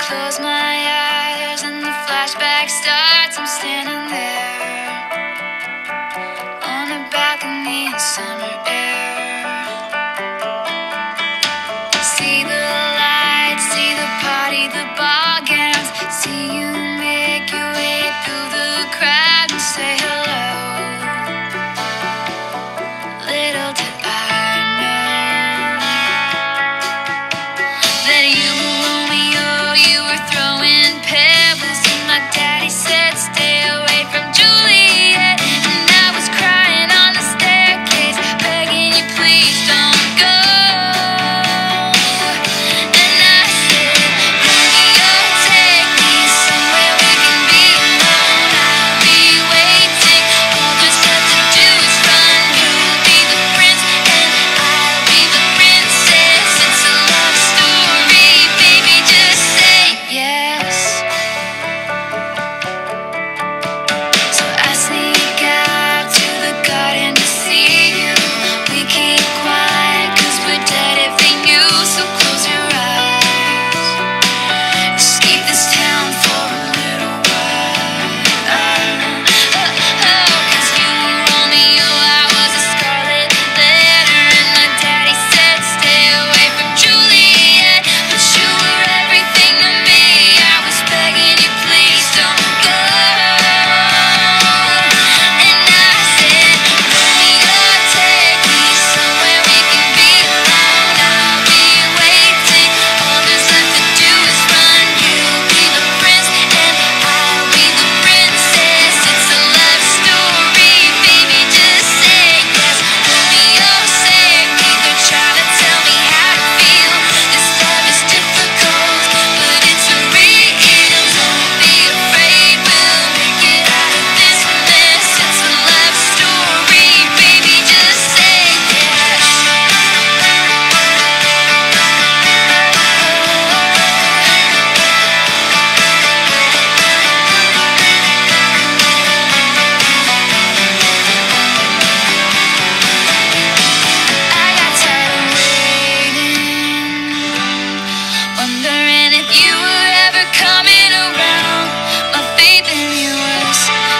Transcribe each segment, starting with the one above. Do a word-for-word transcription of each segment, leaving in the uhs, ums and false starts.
close my eyes and the flashback starts. I'm standing there on a balcony in summer air. See the lights, see the party, the ball gowns. See you make your way through the crowd and say hello. Little did I know that you were Romeo, you were throwing pebbles, and my daddy said stay away from Juliet. And I was crying on the staircase, begging you please don't go. And I said, Romeo, take me somewhere we can be alone. I'll be waiting, all there's left to do is run. You'll be the prince and I'll be the princess. It's a love story, baby, just say yes. So I sneak out to the garden to see you. We keep quiet cause we're dead if they knew. So close your eyes, escape this town for a little while. Oh, oh, oh, cause you were Romeo, I was a scarlet letter, and my daddy said stay away from Juliet. But you were everything to me, I was begging you please don't go. And I said, Romeo, take me somewhere we can be alone. I'll be waiting, all there's left to do is run. You'll be the prince and I'll be the princess. It's a love story, baby, just say yes. Romeo, save me, they're trying to tell me how to feel. This love is difficult, but it's real. Don't be afraid, we'll make it out of this mess. It's a love story, baby, just say yes. I got tired of waiting, wondering if you were ever coming around. My faith in you was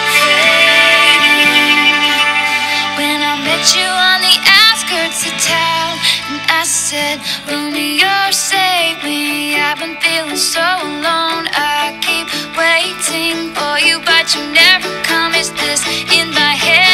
fading when I met you on the outskirts of town. And I said, Romeo, save me, I've been feeling so alone. I keep waiting for you, but you never come. Is this in my head?